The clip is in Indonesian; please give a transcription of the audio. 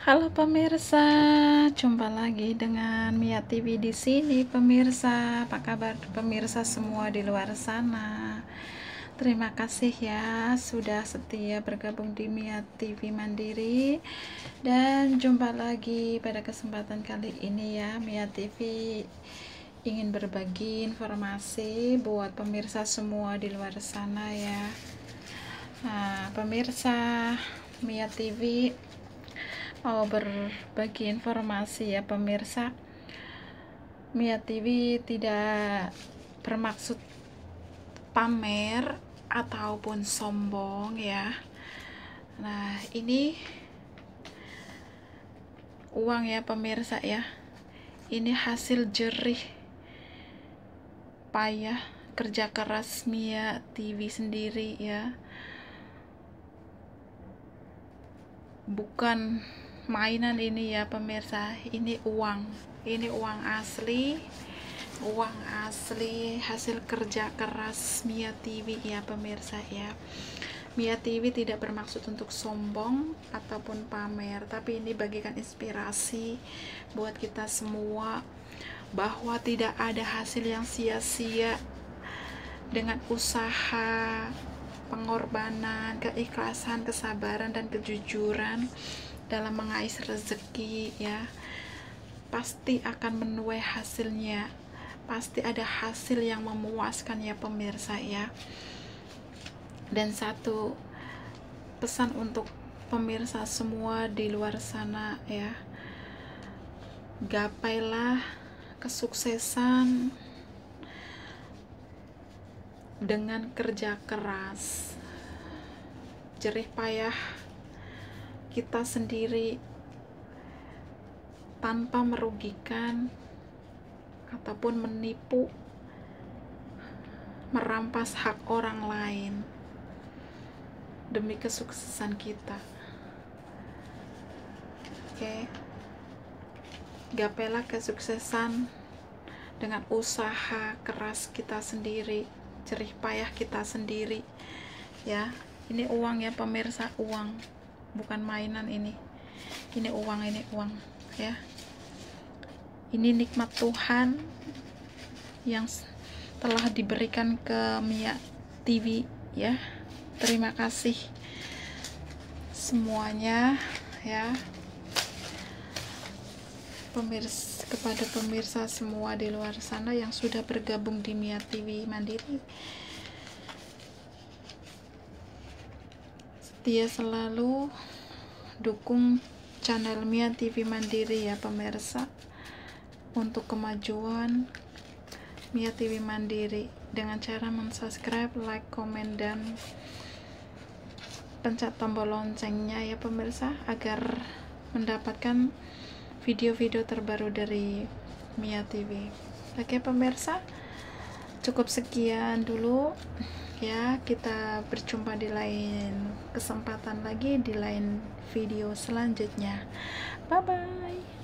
Halo pemirsa, jumpa lagi dengan Mia TV di sini pemirsa. Apa kabar pemirsa semua di luar sana? Terima kasih ya sudah setia bergabung di Mia TV Mandiri. Dan jumpa lagi pada kesempatan kali ini ya, Mia TV ingin berbagi informasi buat pemirsa semua di luar sana ya. Nah, pemirsa Mia TV mau berbagi informasi ya pemirsa. Mia TV tidak bermaksud pamer ataupun sombong ya. Nah, ini uang ya pemirsa ya. Ini hasil jerih payah kerja keras Mia TV sendiri ya. Bukan mainan ini ya pemirsa, ini uang asli, hasil kerja keras Mia TV ya pemirsa ya. Mia TV tidak bermaksud untuk sombong ataupun pamer, tapi ini bagikan inspirasi buat kita semua bahwa tidak ada hasil yang sia-sia dengan usaha, pengorbanan, keikhlasan, kesabaran, dan kejujuran dalam mengais rezeki ya. Pasti akan menuai hasilnya, pasti ada hasil yang memuaskan ya pemirsa ya. Dan satu pesan untuk pemirsa semua di luar sana ya, gapailah kesuksesan dengan kerja keras, jerih payah kita sendiri, tanpa merugikan ataupun menipu, merampas hak orang lain demi kesuksesan kita. Oke, gapailah kesuksesan dengan usaha keras kita sendiri, jerih payah kita sendiri ya. Ini uang ya pemirsa, uang, bukan mainan ini uang ya. Ini nikmat Tuhan yang telah diberikan ke Mia TV ya. Terima kasih semuanya ya, kepada pemirsa semua di luar sana yang sudah bergabung di Mia TV Mandiri. Setia selalu dukung channel Mia TV Mandiri ya pemirsa, untuk kemajuan Mia TV Mandiri dengan cara mensubscribe, like, komen, dan pencet tombol loncengnya ya pemirsa, agar mendapatkan video-video terbaru dari Mia TV. Oke pemirsa, cukup sekian dulu ya. Kita berjumpa di lain kesempatan lagi, di lain video selanjutnya. Bye bye.